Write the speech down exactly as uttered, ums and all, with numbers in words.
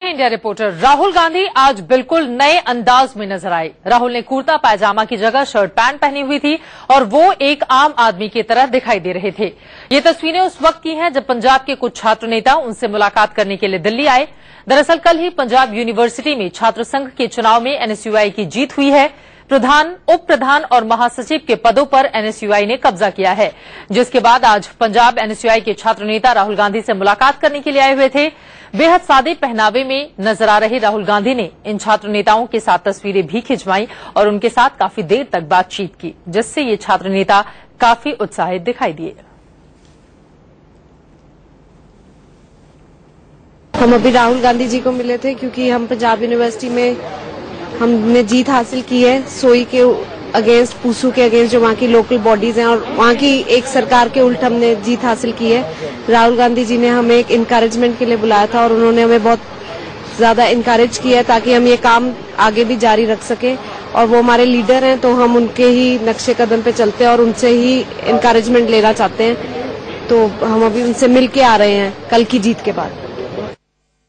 India reporter. Rahul Gandhi आज बिल्कुल नए अंदाज में नजर आए। राहुल ने कुर्ता पायजामा की जगह शर्ट पैंट पहनी हुई थी और वो एक आम आदमी की तरह दिखाई दे रहे थे। ये तस्वीरें उस वक्त की हैं जब पंजाब के कुछ छात्र नेता उनसे मुलाकात करने के लिए दिल्ली आए। दरअसल कल ही पंजाब यूनिवर्सिटी में छात्र संघ के चुनाव में एनएसयूआई की जीत हुई है। प्रधान, उप प्रधान और महासचिव के पदों पर एनएसयूआई ने कब्जा किया है, जिसके बाद आज पंजाब एनएसयूआई के छात्र नेता राहुल गांधी से मुलाकात करने के लिए आए हुए थे। बेहद सादे पहनावे में नजर आ रहे राहुल गांधी ने इन छात्र नेताओं के साथ तस्वीरें भी खिंचवाई और उनके साथ काफी देर तक बातचीत की, जिससे ये छात्र नेता काफी उत्साहित दिखाई दिए। हम अभी राहुल गांधी जी को मिले थे क्योंकि हम पंजाब यूनिवर्सिटी में हमने जीत हासिल की है सोई के अगेंस्ट, पूसू के अगेंस्ट, जो वहाँ की लोकल बॉडीज हैं, और वहाँ की एक सरकार के उल्ट हमने जीत हासिल की है। राहुल गांधी जी ने हमें एक इनकरेजमेंट के लिए बुलाया था और उन्होंने हमें बहुत ज्यादा इनकरेज किया है ताकि हम ये काम आगे भी जारी रख सके। और वो हमारे लीडर हैं तो हम उनके ही नक्शे कदम पे चलते हैं और उनसे ही इनकरेजमेंट लेना चाहते हैं। तो हम अभी उनसे मिल के आ रहे हैं कल की जीत के बाद।